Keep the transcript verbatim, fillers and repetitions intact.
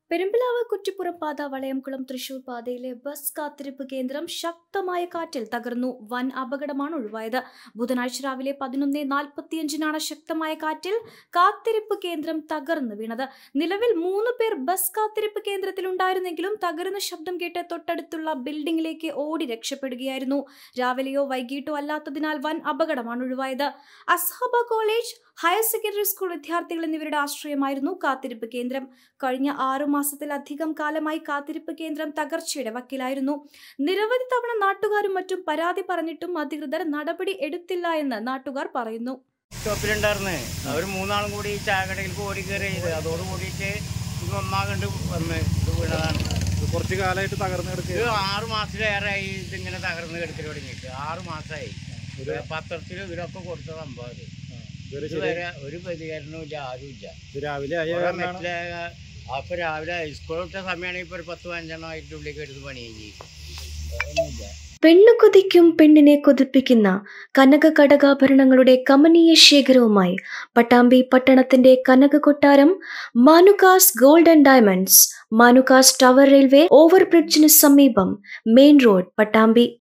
പെരുമ്പിലാവ് കുറ്റിപ്പുറം പാത വളയംകുളം തൃശൂർ പാതയിലെ ബസ് കാത്തിരിപ്പ് കേന്ദ്രം ശക്തമായ കാറ്റിൽ തകർന്നു. വൻ അപകടമാണ് ഒഴിവായത്. ബുധനാഴ്ച രാവിലെ പതിനൊന്ന് നാൽപ്പത്തിയഞ്ചിനാണ് ശക്തമായ കാറ്റിൽ കാത്തിരിപ്പ് കേന്ദ്രം തകർന്നു വീണത്. നിലവിൽ മൂന്ന് പേർ ബസ് കാത്തിരിപ്പ് കേന്ദ്രത്തിലുണ്ടായിരുന്നെങ്കിലും തകരുന്ന ശബ്ദം കേട്ട് തൊട്ടടുത്തുള്ള ബിൽഡിംഗിലേക്ക് ഓടി രക്ഷപ്പെടുകയായിരുന്നു. രാവിലെയോ വൈകിട്ടോ അല്ലാത്തതിനാൽ വൻ അപകടമാണ് ഒഴിവായത്. അസ്ഹബ കോളേജ്, ഹയർ സെക്കൻഡറി സ്കൂൾ വിദ്യാർത്ഥികൾ എന്നിവരുടെ ആശ്രയമായിരുന്നു കാത്തിരിപ്പ് കേന്ദ്രം. കഴിഞ്ഞ ആറു മാസത്തിലധികം കാലമായി കാത്തിരിപ്പ് കേന്ദ്രം തകർച്ചയുടെ വക്കിലായിരുന്നു. നിരവധി തവണ നാട്ടുകാരും മറ്റും പരാതി പറഞ്ഞിട്ടും അധികൃതർ നടപടി എടുത്തില്ല എന്ന് നാട്ടുകാർ പറയുന്നു. സ്റ്റോപ്പിലുണ്ടായിരുന്നേ അവർ മൂന്നാളും കൂടി ചായക്കടയിലേക്ക് ഓടി കയറി ചെയ്ത് അതോട് കൂടിയിട്ട് ഒന്നാ കണ്ട് വന്ന് ഇത് വീണതാണ്. കുറച്ച് കാലമായിട്ട് തകർന്ന് കിടക്കുക. ആറ് മാസത്തിലേറെയായി ഇതിങ്ങനെ തകർന്ന് കിടക്കൽ തുടങ്ങിയിട്ട് ആറ് മാസമായി. പത്രത്തിൽ ഇവരൊക്കെ കൊടുത്ത സംഭവം ഇതുവരെ ഒരു പ്രതികരണവും ഇല്ല, ആരും ഇല്ല. രാവിലെ അപ്പൊ രാവിലെ സ്കൂൾ വിട്ട സമയമാണെങ്കിൽ ഇപ്പൊ ഒരു പത്ത് പതിനഞ്ചെണ്ണം ആയിട്ട് ഉള്ളിലേക്ക് എടുത്ത് പണി കഴിഞ്ഞു. പെണ്ണു കൊതിക്കും പെണ്ണിനെ കൊതിപ്പിക്കുന്ന കനക കടകാഭരണങ്ങളുടെ കമനീയ ശേഖരവുമായി പട്ടാമ്പി പട്ടണത്തിന്റെ കനക കൊട്ടാരം Manukas gold and diamonds, Manukas tower railway ഓവർബ്രിഡ്ജിന് സമീപം, മെയിൻ റോഡ്, പട്ടാമ്പി.